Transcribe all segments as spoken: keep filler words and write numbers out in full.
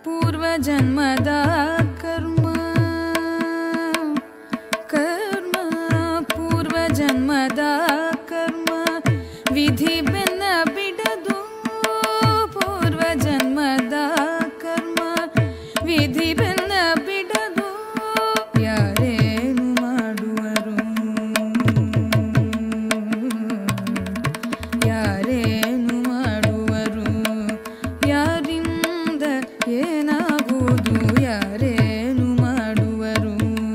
ಪೂರ್ವ ಜನ್ಮದ ಕರ್ಮ ಕರ್ಮ ಪೂರ್ವ ಜನ್ಮದ ಕರ್ಮ ವಿಧಿ ಬೆನ್ನ ಬಿಡದು ಪೂರ್ವ ಜನ್ಮದ ಕರ್ಮ ವಿಧಿ ಬೆನ್ನ ಬಿಡದು ಯಾರೇನು ಮಾಡುವರು ಯಾರೇನು ಮಾಡುವರು ಯಾರಿಂದ ಏನಾಗುವುದು ಯಾರೇನು ಮಾಡುವರು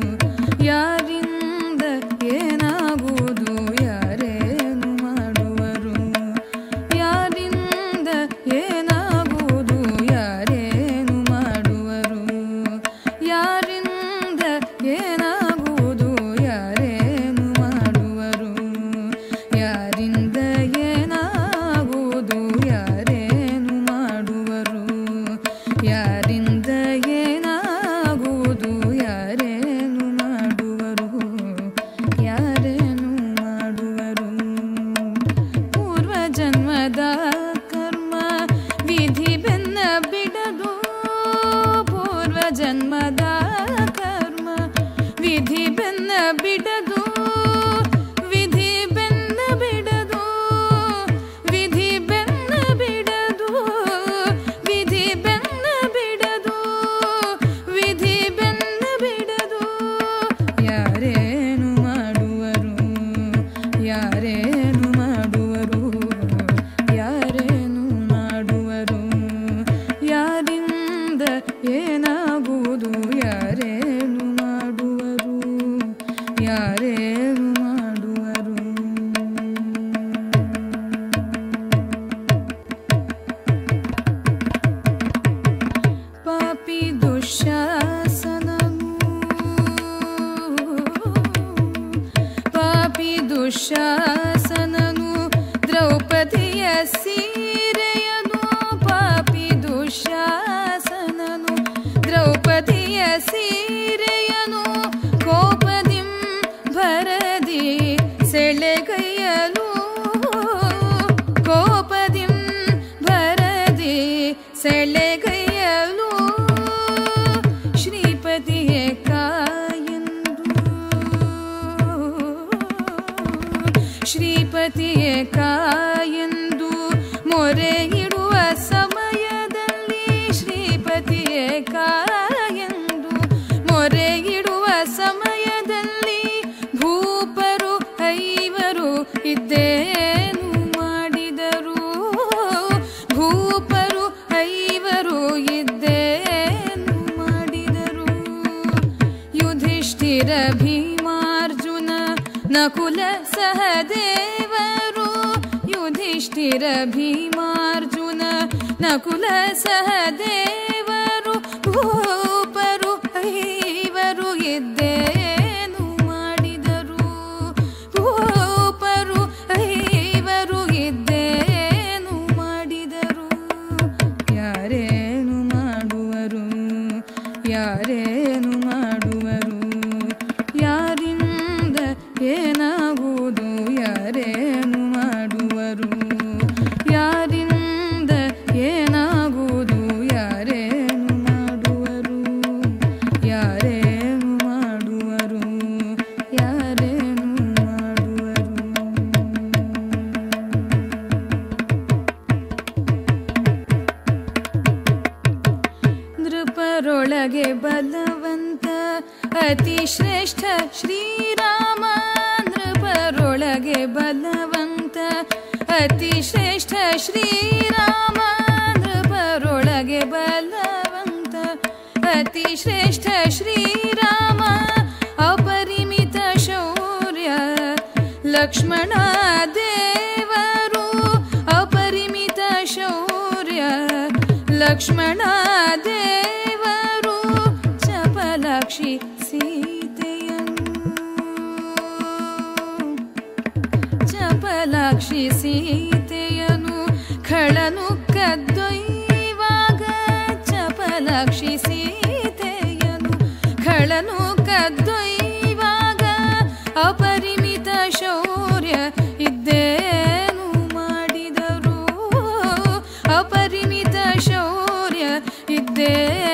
ಯಾರಿಂದ ಏನಾಗುವುದು ಯಾರೇನು ಮಾಡುವರು ಯಾರಿಂದ ಏನಾಗುವುದು ಯಾರೇನು ಮಾಡುವರು ಯಾರಿಂದ ಏನಾಗುವುದು ಯಾರೇನು ಮಾಡುವರು ಯಾರಿಂದ ಏನಾಗುವುದು ಯಾರೇನು ಮಾಡುವರು ಯಾರಿಂದ ಏನಾಗುವುದು ಯಾರೇನು ಮಾಡುವರು ಯಾರೇನು ಮಾಡುವರು ಪೂರ್ವ ಜನ್ಮದ ಕರ್ಮ ವಿಧಿ ಬೆನ್ನ ಬಿಡದು ಪೂರ್ವ ಜನ್ಮದ ಕರ್ಮ ವಿಧಿ ಬೆನ್ನ ಬಿಡದು ವಿಧಿ ಬೆನ್ನ ಬಿಡದು ವಿಧಿ ಬೆನ್ನ ಬಿಡದು ವಿಧಿ ಬೆನ್ನ ಬಿಡದು ವಿಧಿ ಬೆನ್ನ ಬಿಡದು ಯಾರೇನು ಮಾಡುವರು ಯಾರೇನು ಮಾಡುವರು ಯಾರೇನು ಮಾಡುವರು ಯಾರಿಂದ ಏನಾಗುವುದು ಯಾರೇನು ಮಾಡುವರು ಯಾರೇನು ಮಾಡುವರು ಪಾಪಿ ದುಶ್ಯಾಸನನು ಪಾಪಿ ದುಶ್ಯಾಸನನು ದ್ರೌಪದಿಯ ಸೀರೆಯನು ಪಾಪಿ ದುಶ್ಯಾಸನನು ದ್ರೌಪದಿಯ ಸೀರೆಯನು ಕೋಪದಿಂ ಭರದಿ ಸೆಳೆಗೈಯಲು ಕೋಪದಿಂ ಭರದಿ ಸೆಳೆಗೈಯಲು ಶ್ರೀಪತಿಯೇ ಕಾಯೆಂದು ಶ್ರೀಪತಿಯೇ ಕಾಯೆಂದು ಮೊರೆ ಇಡುವ ಸಮಯದಲ್ಲಿ ಶ್ರೀಪತಿಯೇ ಕಾಯೆಂದು ಮೊರೆ ಇಡುವ ಸಮಯದಲ್ಲಿ ಭೂಪರು ಐವರು ಇದ್ದೇನು ಮಾಡಿದರು ಭೂಪರು ಐವರು ಇದ್ದೇನು ಮಾಡಿದರು ಯುಧಿಷ್ಠಿರ ಭೀಮಾರ್ಜುನ ನಕುಲ ಸಹದೇವರು ಯುಧಿಷ್ಠಿರ ಭೀಮಾರ್ಜುನ ನಕುಲ ಸಹದೇವರು ಭೂಪರು ಐವರು ಇದ್ದೇನು ಮಾಡಿದರು ಭೂಪರು ಐವರು ಇದ್ದೇನು ಮಾಡಿದರು ಯಾರೇನು ಮಾಡುವರು ಯಾರೇನು ಮಾಡುವರು ಯಾರಿಂದ ಏನಾಗುವುದು ಯಾರೇನು ಮಾಡುವರು ಯಾರಿಂದ ಏನಾಗುವುದು ಯಾರೇನು ಮಾಡುವರು ಯಾರೇನು ಮಾಡುವರು ಯಾರೇನು ಮಾಡುವರು ನೃಪರೊಳಗೆ ಬಲವಂತ ಅತಿ ಶ್ರೇಷ್ಠ ಶ್ರೀರಾಮ ನೃಪರೊಳಗೆ ಬಲವಂತ ಅತಿ ಶ್ರೇಷ್ಠ ಶ್ರೀರಾಮ ನೃಪರೊಳಗೆ ಬಲವಂತ ಅತಿ ಶ್ರೇಷ್ಠ ಶ್ರೀರಾಮ ಅಪರಿಮಿತ ಶೌರ್ಯ ಲಕ್ಷ್ಮಣ ದೇವರು ಅಪರಿಮಿತ ಶೌರ್ಯ ಲಕ್ಷ್ಮಣ ದೇವರು ಚಪಲಾಕ್ಷಿ ಸೀತೆಯನ್ನು ಚಪಲಾಕ್ಷಿ ಸೀತೆಯನು ಖಳನು ಕದ್ದೊಯ್ಯುವಾಗ ಚಪಲಾಕ್ಷಿ ಸೀತೆಯನು ಖಳನು ಕದ್ದೊಯ್ಯುವಾಗ ಅಪರಿಮಿತ ಶೌರ್ಯ ಇದ್ದೇನು ಮಾಡಿದರು ಅಪರಿಮಿತ ಶೌರ್ಯ ಇದ್ದೇ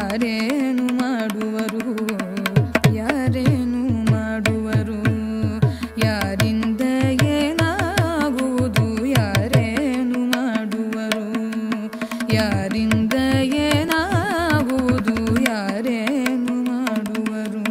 ಯಾರೇನು ಮಾಡುವರು ಯಾರೇನು ಮಾಡುವರು ಯಾರಿಂದ ಏನಾಗುವುದು ಯಾರೇನು ಮಾಡುವರು ಯಾರಿಂದ ಏನಾಗುವುದು ಯಾರೇನು ಮಾಡುವರು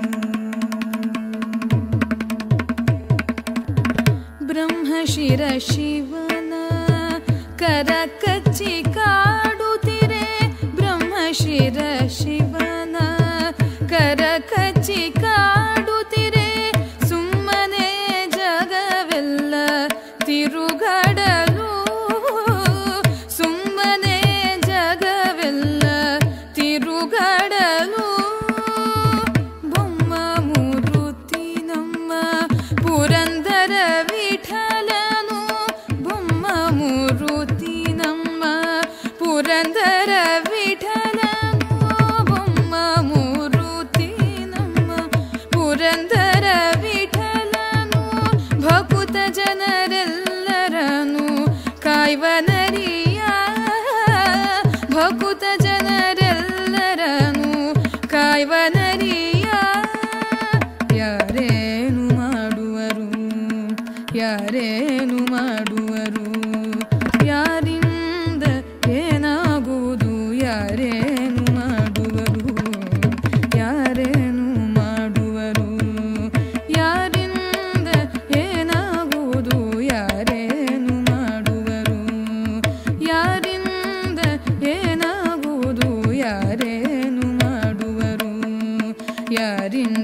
ಬ್ರಹ್ಮಶಿರ ಶಿವನ ಕರ ಕಚ್ಚಿ ಕಾಡುತ್ತಿರೆ ಬ್ರಹ್ಮಶಿರ ಶಿವನ ಕರ ಕಚ್ಚಿ ಕಾಡುತ್ತಿರೆ ಸುಮ್ಮನೆ ಜಗವೆಲ್ಲ ತಿರುಗಡಲು ಸುಮ್ಮನೆ ಜಗವೆಲ್ಲ ತಿರುಗಡಲು ಬೊಮ್ಮ ಮೂರುತಿ ನಮ್ಮ ಪುರಂದರ ವಿಠಲನು ಬೊಮ್ಮ ಮೂರುತಿ ನಮ್ಮ ಪುರಂದರ ವಿಠಲನು ಬೊಮ್ಮ ಮೂರುತಿ ನಮ್ಮ ಪುರಂದರ ವಿಠಲನು ಭಕುತ ಜನರೆಲ್ಲರನು ಕಾಯ್ವನರಿಯ ಭಕುತ ಜನರೆಲ್ಲರನು ಕಾಯ್ವನರಿಯ ಯಾರೇನು ಮಾಡುವರು ಯಾರೇನು ಮಾಡುವರು ಯಾರಿಂದ ಏನಾಗುವುದು ಯಾರೇನು ಮಾಡುವರು ಯಾರೇನು ಮಾಡುವರು ಯಾರಿಂದ ಏನಾಗುವುದು ಯಾರೇನು ಮಾಡುವರು ಯಾರಿಂದ ಏನಾಗುವುದು ಯಾರೇನು ಮಾಡುವರು ಯಾರಿಂದ